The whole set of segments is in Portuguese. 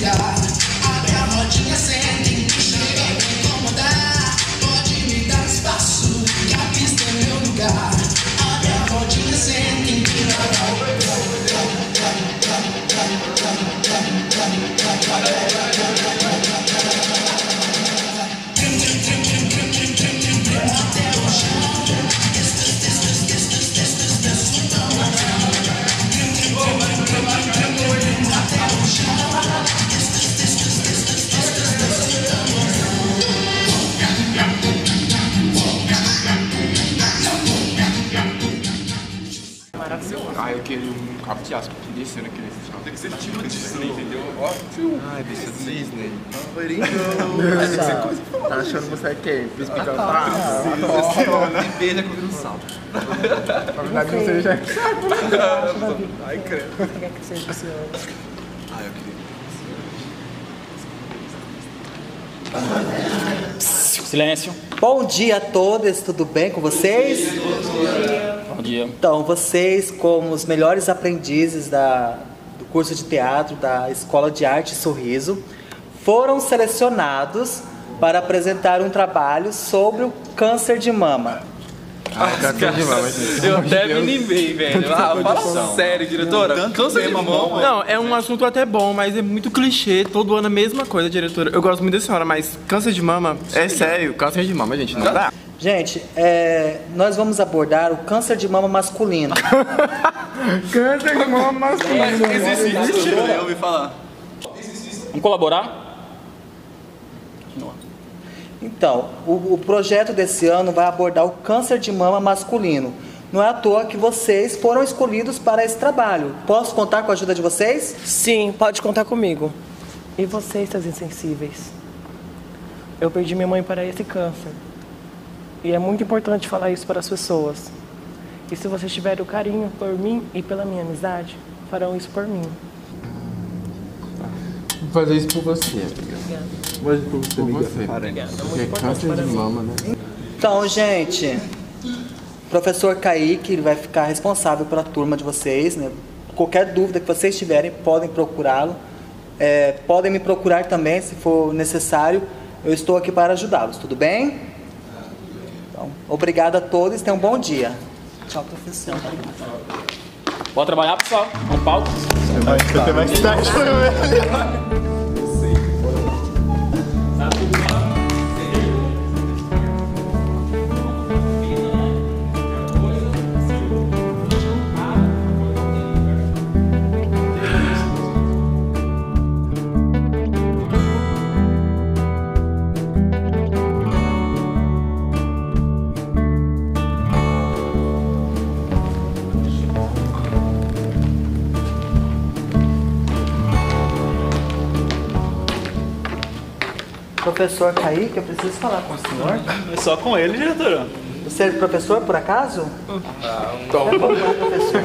lugar. Abre a rodinha, senta e chega pra incomodar. Pode me dar espaço, que a pista é meu lugar. Abre a rodinha, senta e Ah, eu queria um cabo de aço que desceu naquele final. Tem que ser tipo Disney, entendeu? Ó, Ai, bicho, Disney. Tá achando você é quem? Príncipe Tá. Cantado? e beija com o salto. Na verdade você já é. Ai, credo. Quer que seja esse ano? Ah, eu queria. Silêncio. Bom dia a todos, tudo bem com vocês? Bom dia. Então, vocês, como os melhores aprendizes do curso de teatro da Escola de Arte Sorriso, foram selecionados para apresentar um trabalho sobre o câncer de mama. Eu até me animei, velho. Ah, fala sério, diretora. Câncer de mama. Não, é um assunto até bom, mas é muito clichê. Todo ano a mesma coisa, diretora. Eu gosto muito da senhora, mas câncer de mama, é sério. Câncer de mama, gente, não dá. Gente, nós vamos abordar o câncer de mama masculino. Câncer de mama masculino. Existe, eu ouvi falar. Vamos colaborar? Então, o projeto desse ano vai abordar o câncer de mama masculino. Não é à toa que vocês foram escolhidos para esse trabalho. Posso contar com a ajuda de vocês? Sim, pode contar comigo. E vocês, seus insensíveis? Eu perdi minha mãe para esse câncer. E é muito importante falar isso para as pessoas. E se vocês tiverem o carinho por mim e pela minha amizade, farão isso por mim. Vou fazer isso por você, amiga. Obrigada. Vou fazer por você, amiga. Obrigada. É muito Porque é importante câncer para de mim. mama, né? Então, gente, o professor Kaique ele vai ficar responsável pela turma de vocês, né? Qualquer dúvida que vocês tiverem, podem procurá-lo. Podem me procurar também, se for necessário. Eu estou aqui para ajudá-los, tudo bem? Então, obrigado a todos, tenham um bom dia. Tchau, professor. Bora trabalhar, pessoal. Vamos palco. Você vai estar chorando. Professor Kaique, eu preciso falar com o senhor. É só com ele, diretora. Você é professor, por acaso? Toma. Professor.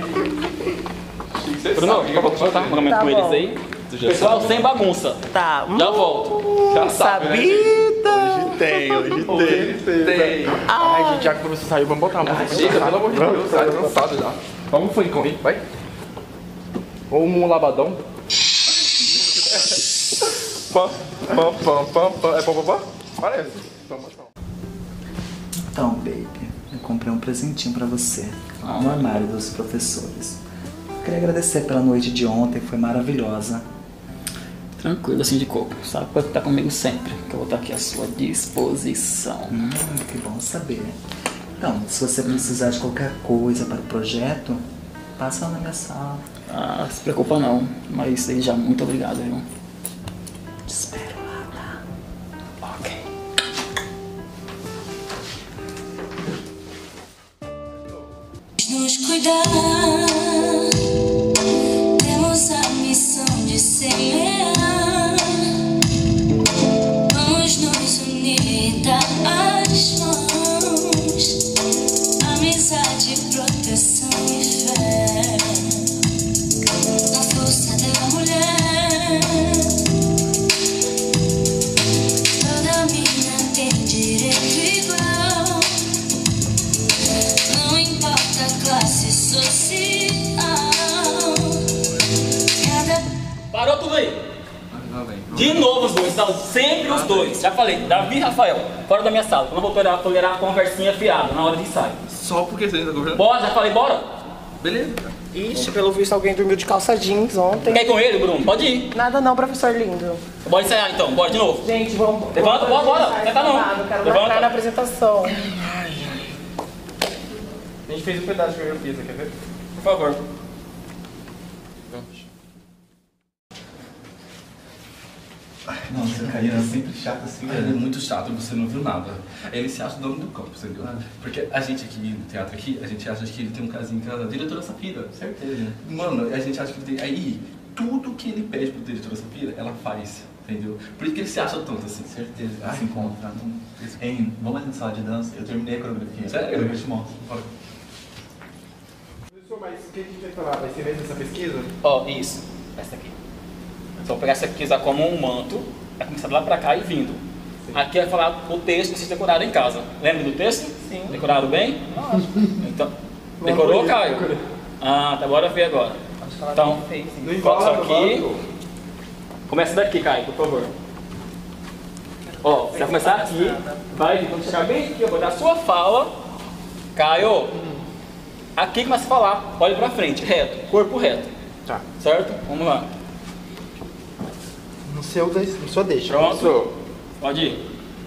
Bruno, por favor, voltar um momento Tá com eles bom. aí. Pessoal, sem bagunça. Tá. Já volto. Já sabe, né, gente? Hoje tem. Ai, gente, já que você saiu, vamos botar uma música. Chega, pelo amor de Deus, tá cansado já. Vamos foi com ele, vai. Ou um labadão. Pam, pam, pam, pam, pam. É pam, pam, pam? Parece. Então, baby, eu comprei um presentinho pra você no armário dos professores. Eu queria agradecer pela noite de ontem, foi maravilhosa. Tranquilo, assim de coco. Sabe que pode estar comigo sempre. Que eu vou estar aqui à sua disposição. Que bom saber. Então, se você precisar de qualquer coisa para o projeto, passa lá na minha sala. Ah, se preocupa não. Mas desde já, muito obrigado, viu? Te espero lá, tá? Ok. Nos cuidar, temos a missão de semear. Vamos nos unir, dar as mãos, amizade, proteção e fé. A força da mulher, toda mina tem direito igual. Não importa a classe social. Cada... Parou tudo aí! De novo os dois, então, sempre os dois. Já falei, Davi e Rafael, fora da minha sala. Eu não vou tolerar conversinha fiada na hora de ensaio. Só porque você ainda tá conversando? Bora, já falei, bora. Beleza. Ixi, pelo visto alguém dormiu de calça jeans ontem. Quer ir com ele, Bruno? Pode ir. Nada não, professor lindo. Bora ensaiar então, bora de novo. Gente, vamos... Levanta, bora. Senta não. Quero Levanta. marcar na apresentação. A gente fez um pedaço de geografia, você quer ver? Por favor. Nossa, a Karina é sempre chata assim. Ela é muito chata, você não viu nada. Ele se acha dono do campo, entendeu? Porque a gente aqui no teatro aqui, a gente acha que ele tem um casinho com a diretora Safira. Certeza. Mano, a gente acha que ele tem. Aí, tudo que ele pede pro diretora Safira, ela faz. Entendeu? Por isso que ele se acha tanto assim. Certeza, se encontra. Hein, vamos ali na sala de dança? Eu terminei a coreografia. Sério? Eu te mostro. Bora. Professor, mas o que a gente vai falar? Vai ser mesmo essa pesquisa? Ó, isso. Essa aqui. Só vou pegar essa aqui, usar como um manto, vai começar de lá pra cá e vindo. Sim. Aqui vai falar o texto que vocês decoraram em casa. Lembra do texto? Sim. Decoraram bem? Então, decorou, Caio? Ah, tá, bora ver agora. Então, coloca isso aqui. Começa daqui, Caio, por favor. Ó, você vai começar aqui, vai, quando chegar bem aqui, eu vou dar a sua fala. Caio, aqui começa a falar, olha pra frente, reto, corpo reto. Tá. Certo? Vamos lá. No seu deixa. Pronto. Professor. Pode ir.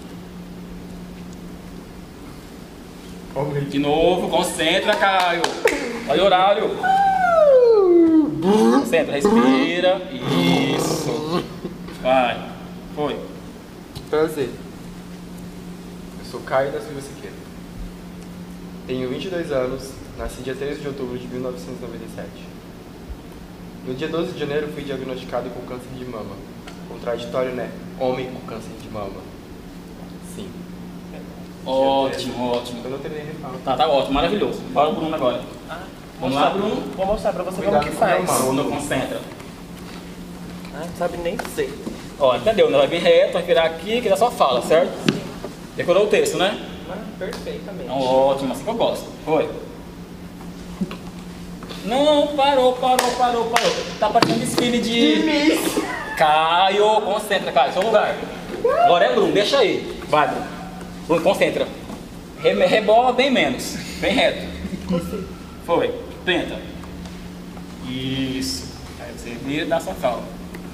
De novo, concentra, Caio. Olha o horário. Concentra, respira. Isso. Vai. Foi. Prazer. Eu sou Caio da Silva Siqueira. Tenho 22 anos, nasci dia 13 de outubro de 1997. No dia 12 de janeiro fui diagnosticado com câncer de mama. Contraditório, né? Homem com câncer de mama. Sim. Ótimo, ótimo. Eu não terminei de falar. Tá ótimo, maravilhoso. Bora o Bruno agora. Vamos lá, Bruno. Vou mostrar pra você Cuidado como que com o faz. normal. Bruno, concentra. Não sabe nem dizer. Ó, entendeu? Vai vir reto, vai virar aqui, que dá só fala, certo? Decorou o texto, né? Perfeitamente. Então, ótimo, assim que eu gosto. Foi. Não, parou. Tá parecendo desfile de... Caio, concentra, Caio, seu lugar. Agora é Bruno, deixa aí. Vai, Bruno. Bruno, concentra. Rebola bem menos. Bem reto. Foi. Tenta. Isso. Aí você vira e dá sua fala.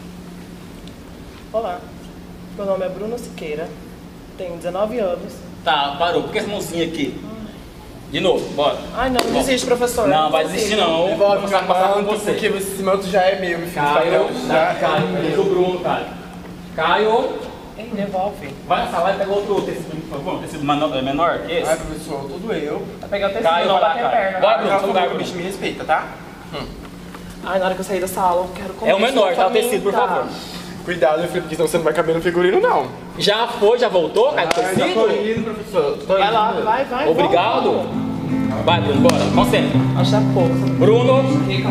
Olá, meu nome é Bruno Siqueira, tenho 19 anos. Tá, parou. Por que essa mãozinha aqui? De novo, bora. Ai, não desiste, professor. Não, vai desistir não. Devolve Vou começar a passar com você. porque esse manto já é meu, meu filho. Caio, já Caio, deixa o Bruno, Caio. Caio, Ei, devolve. vai na sala e pega outro tecido, por favor. Tecido menor que esse. Ai, professor, tudo eu. Vai pegar o tecido, Caio, não vai lá, bater Caio. perna. Bora, Bruno, seu lugar, O Bruno. bicho me respeita, tá? Ai, na hora que eu sair da sala, eu quero comer. É o menor, tá? O sopa tecido, por minta. favor. Cuidado, meu filho, porque senão você não vai caber no figurino, não. Já foi, já voltou, Caio, do Ai, já tô tecido? indo, professor. Tô Vai indo. lá, vai. Obrigado. Vai, Bruno, bora. Concentra. Acha pouco. Bruno.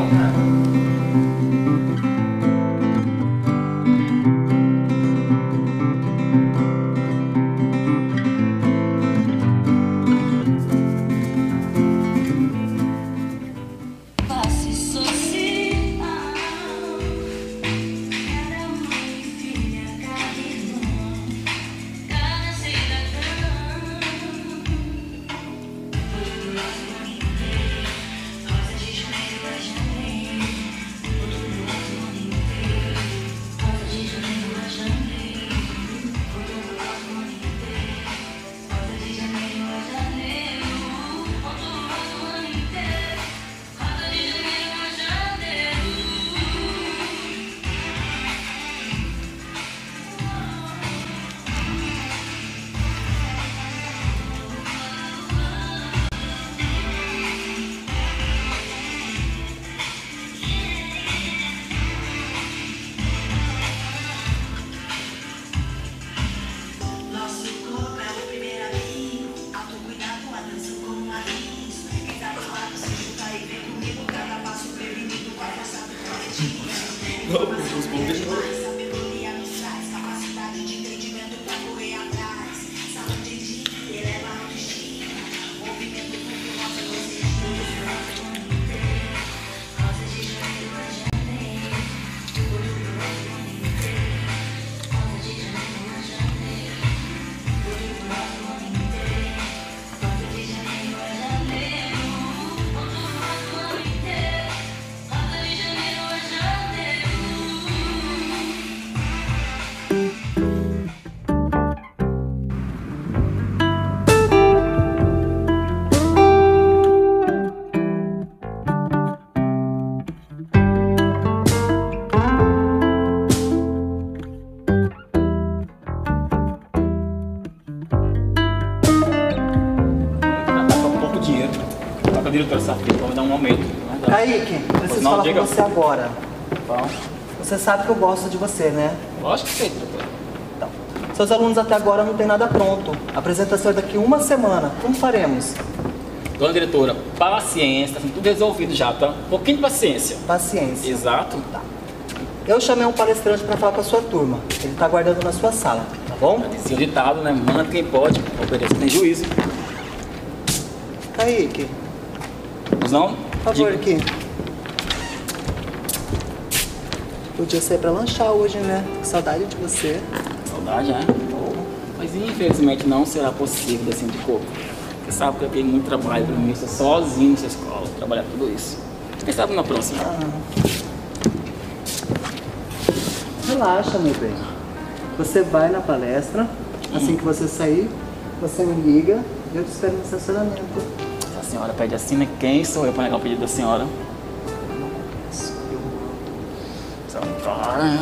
Face social, cada mãe e filha, cada irmã, cada cidadão. Todo nosso ano inteiro, rosa de janeiro a janeiro. Todo nosso ano inteiro, rosa de janeiro a janeiro. Todo nosso ano inteiro, rosa de janeiro a janeiro. Todo nosso ano inteiro. Rosa de janeiro a janeiro. Nosso corpo é o primeiro amigo. Autocuidado, atenção com um aviso. Quem tá do lado se junta e vem comigo. Cada passo prevenido com a força do coletivo. Sabedoria nos traz capacidade de entendimento pra correr atrás. Saúde de eleva a autoestima. Movimento com nossa consciência. Rosa de janeiro a janeiro. Todo mundo inteiro. diretora Safira, vai me dar um aumento. Kaique, preciso Não, falar diga. com você agora. Bom, Você sabe que eu gosto de você, né? lógico que sei, diretora. Então, seus alunos até agora não tem nada pronto. A apresentação é daqui uma semana. Como faremos? Dona diretora, paciência, tá sendo tudo resolvido já, tá? Um pouquinho de paciência. Paciência. Exato. Tá. Eu chamei um palestrante para falar com a sua turma. Ele está aguardando na sua sala, tá bom? Dizia o ditado, né? Manda quem pode, obedece quem tem juízo. Kaique, Pois não? por favor, aqui. Podia ser para lanchar hoje, né? Que saudade de você. Saudade, né? Mas infelizmente não será possível assim de corpo. Você sabe que eu tenho muito trabalho para mim, estou sozinho nessa escola, trabalhar tudo isso. Quem sabe na próxima? Relaxa, meu bem. Você vai na palestra. Assim que você sair, você me liga e eu te espero no estacionamento. Se a senhora pede assim, né? Quem sou eu para negar o pedido da senhora? Santana.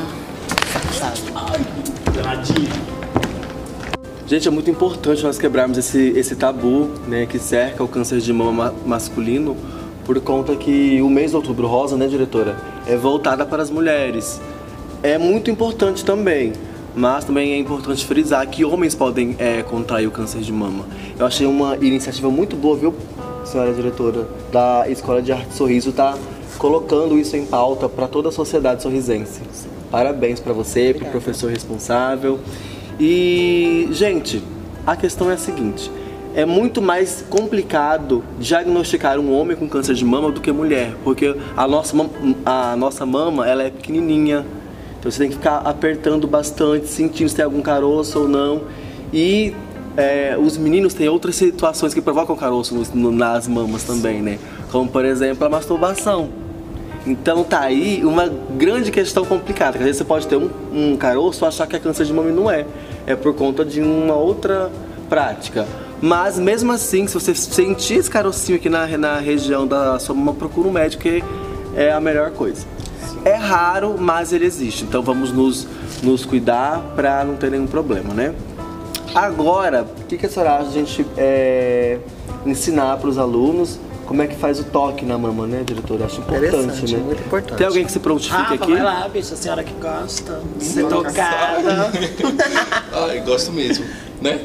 Ai, danadinha. Gente, é muito importante nós quebrarmos esse tabu, né, que cerca o câncer de mama masculino, por conta que o mês de Outubro Rosa, né, diretora, é voltada para as mulheres. É muito importante também, mas também é importante frisar que homens podem contrair o câncer de mama. Eu achei uma iniciativa muito boa, viu, senhora diretora, da Escola de Arte Sorriso, tá colocando isso em pauta para toda a sociedade sorrisense. Parabéns para você, para o professor responsável. E, gente, a questão é a seguinte: é muito mais complicado diagnosticar um homem com câncer de mama do que mulher, porque a nossa mama, ela é pequenininha, então você tem que ficar apertando bastante, sentindo se tem algum caroço ou não. E os meninos têm outras situações que provocam caroço nas mamas também, né? Como, por exemplo, a masturbação. Então tá aí uma grande questão complicada, que às vezes você pode ter um caroço e achar que é câncer de mama e não é. É por conta de uma outra prática. Mas mesmo assim, se você sentir esse carocinho aqui na região da sua mama, procura um médico, que é a melhor coisa. É raro, mas ele existe. Então vamos nos cuidar para não ter nenhum problema, né? Agora, o que a senhora acha de a gente ensinar para os alunos como é que faz o toque na mama, né, diretora? Acho importante, né? Muito importante. Tem alguém que se prontifique aqui? Vai lá, bicho, a senhora que gosta de ser tocada. Ai, gosto mesmo, né?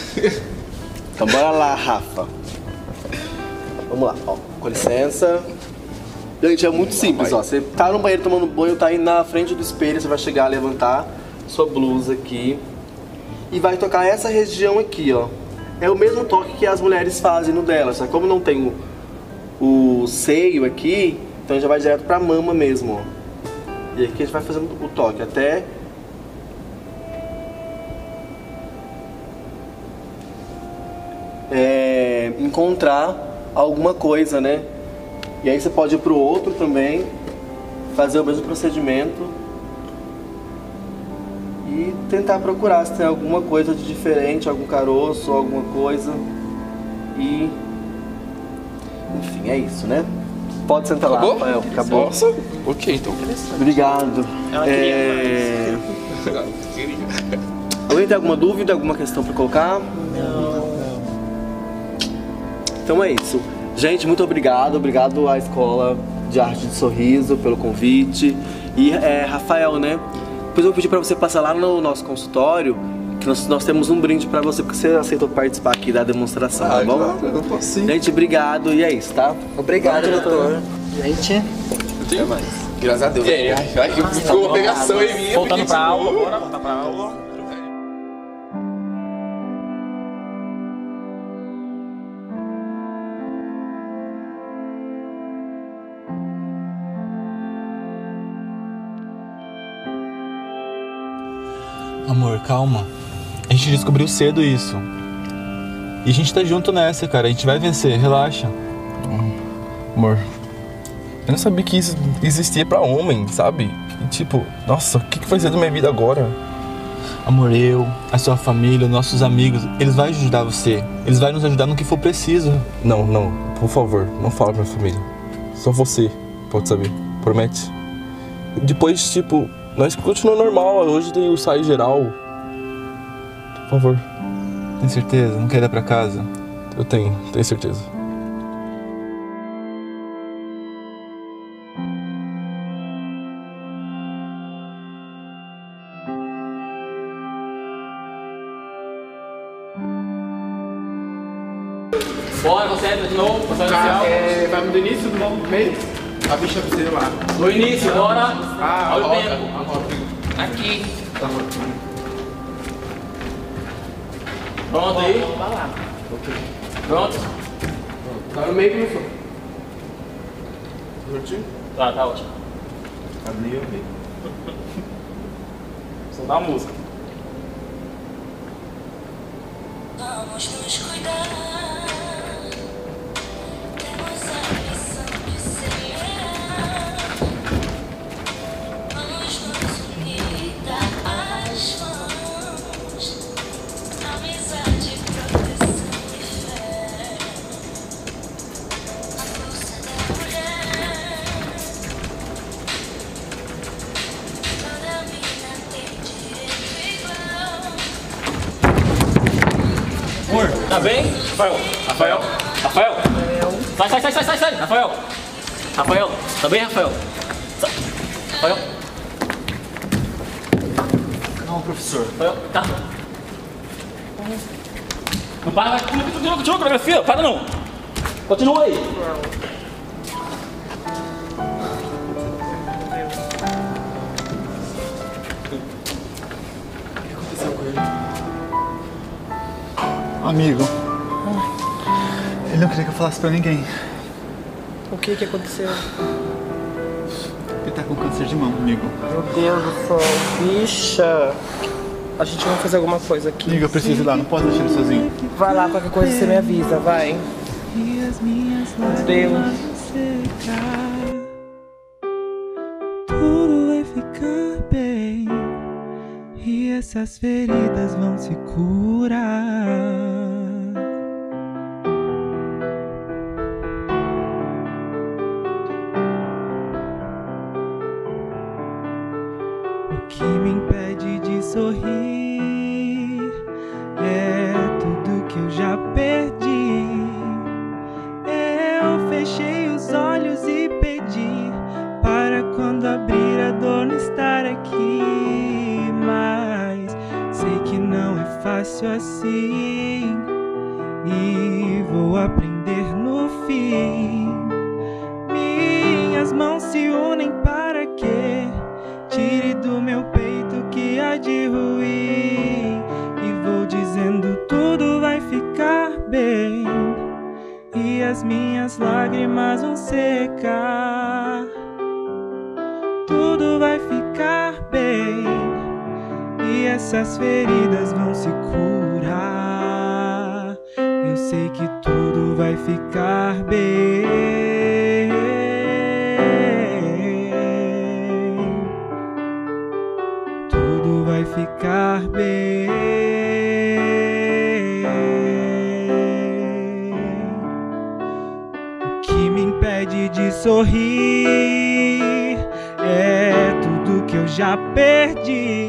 Então bora lá, Rafa. Vamos lá, ó. Com licença. Gente, é muito simples, ó. Você tá no banheiro tomando banho, tá aí na frente do espelho, você vai chegar a levantar sua blusa aqui e vai tocar essa região aqui, ó. É o mesmo toque que as mulheres fazem no delas, só que como não tem o seio aqui, então já vai direto pra mama mesmo, ó. E aqui a gente vai fazendo o toque até encontrar alguma coisa, né? E aí você pode ir pro outro também, fazer o mesmo procedimento e tentar procurar se tem alguma coisa de diferente, algum caroço, alguma coisa. E enfim, é isso, né? Pode sentar lá, Rafael. Acabou. Nossa, ok, então. Obrigado. Alguém tem alguma dúvida, alguma questão para colocar? Não. Então é isso. Gente, muito obrigado. Obrigado à Escola de Arte de Sorriso pelo convite. E Rafael, né? Depois eu vou pedir para você passar lá no nosso consultório, que nós temos um brinde para você, porque você aceitou participar aqui da demonstração, tá bom? Claro, eu posso sim. Gente, obrigado. E é isso, tá? Obrigado, doutor. Gente, Até mais. Graças a Deus. Ai, que ficou uma pegação em mim. Voltando pra aula, bora voltar pra aula. Amor, calma. A gente descobriu cedo isso. E a gente tá junto nessa, cara. A gente vai vencer, relaxa. Amor, eu não sabia que isso existia pra homem, sabe? E tipo, nossa, o que vai ser da minha vida agora? Amor, eu, a sua família, nossos amigos, eles vão ajudar você. Eles vão nos ajudar no que for preciso. Não, por favor, não fala pra minha família. Só você pode saber, promete? Depois, tipo, nós continuamos normal, hoje tem o ensaio geral. Por favor. Tem certeza? Não quer ir pra casa? Eu tenho certeza. letra de novo, processo inicial. Vai do início do meio? A bicha precisa lá. Do início, bora. Olha o roda, tempo. a roda. Aqui. Pronto aí? Pronto? Tá no meio que não foi. Curtiu? Tá ótimo. Abri o meio. Soltar a música. Vamos nos cuidar. Temos a missão de semear. Vamos nos unir e dar as mãos. Amizade, proteção e fé. A força da mulher. Toda mina tem direito igual. Amor, tá bem? Rafael. Sai, Rafael, tá bem, Rafael? Rafael. Calma, professor. Rafael, tá. Não para, continua a coreografia, para não. Continua aí. O que aconteceu com ele? Amigo. Ele não queria que eu falasse pra ninguém. O que aconteceu? Ele tá com câncer de mão, amigo. Meu Deus do céu, bicha. A gente vai fazer alguma coisa aqui. Amigo, eu preciso ir lá, não posso deixar ele sozinho. Vai lá, qualquer coisa você me avisa, vai. Meu Deus. Tudo vai ficar bem e essas feridas vão se curar. O que me impede de sorrir é tudo que eu já perdi. Eu fechei os olhos e pedi para quando abrir a dor não estar aqui. Mas sei que não é fácil assim e vou aprender no fim. Minhas mãos se unem para que tire do meu peito o que há de ruim. E vou dizendo tudo vai ficar bem e as minhas lágrimas vão secar. Tudo vai ficar bem e essas feridas vão se curar. Eu sei que tudo vai ficar bem. Tudo vai ficar bem. O que me impede de sorrir é tudo que eu já perdi.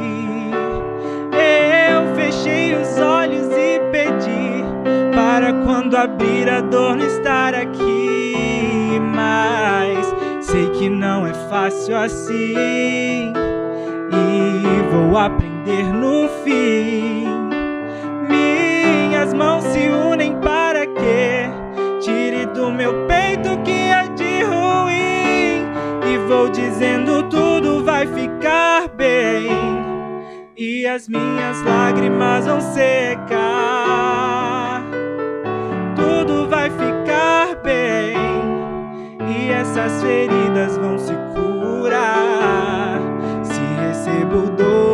Eu fechei os olhos e pedi para quando abrir a dor não estar aqui. Mas sei que não é fácil assim e vou aprender no fim. Minhas mãos se unem para que tire do meu peito o que há de ruim. E vou dizendo tudo vai ficar bem e as minhas lágrimas vão secar. Tudo vai ficar bem e essas feridas vão se curar. Se recebo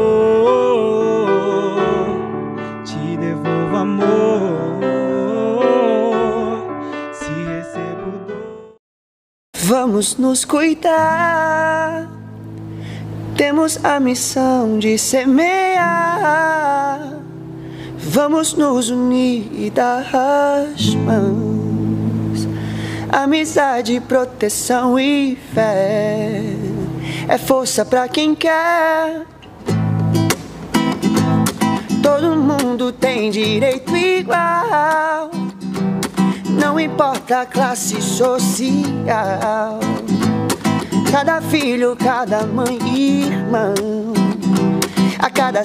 dor, te devolvo amor. Se recebo dor, vamos nos cuidar. Temos a missão de semear. Vamos nos unir e dar as mãos. Amizade, proteção e fé é força pra quem quer. Todo mundo tem direito igual, não importa a classe social. Cada filho, cada mãe e irmão, a cada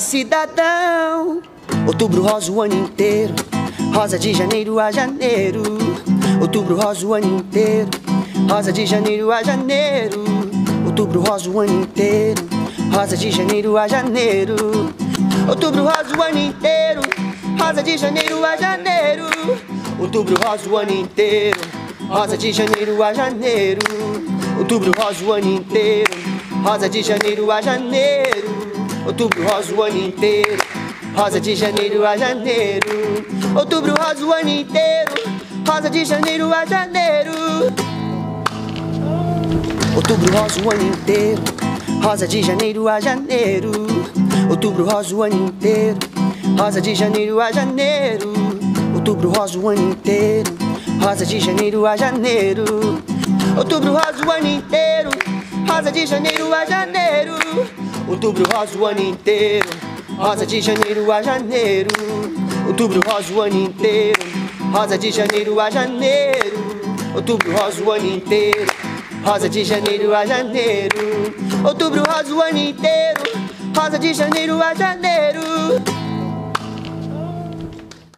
cidadão. Outubro rosa o ano inteiro, rosa de janeiro a janeiro. Outubro rosa o ano inteiro, rosa de janeiro a janeiro. Outubro rosa o ano inteiro, rosa de janeiro a janeiro. Outubro rosa o ano inteiro, rosa de janeiro a janeiro. Outubro rosa o ano inteiro, rosa de janeiro a janeiro. Outubro rosa o ano inteiro, rosa de janeiro a janeiro. Outubro rosa o ano inteiro, rosa de janeiro a janeiro. Outubro rosa o ano inteiro, rosa de janeiro a janeiro. Outubro rosa o ano inteiro, rosa de janeiro a janeiro. Outubro rosa o ano inteiro, rosa de janeiro a janeiro. Outubro rosa o ano inteiro, rosa de janeiro a janeiro. Outubro rosa o ano inteiro, rosa de janeiro a janeiro. Outubro rosa o ano inteiro, rosa de janeiro a janeiro. Outubro rosa o ano inteiro, rosa de janeiro a janeiro. Outubro rosa o ano inteiro, rosa de janeiro a janeiro. Outubro rosa o ano inteiro, rosa de janeiro a janeiro.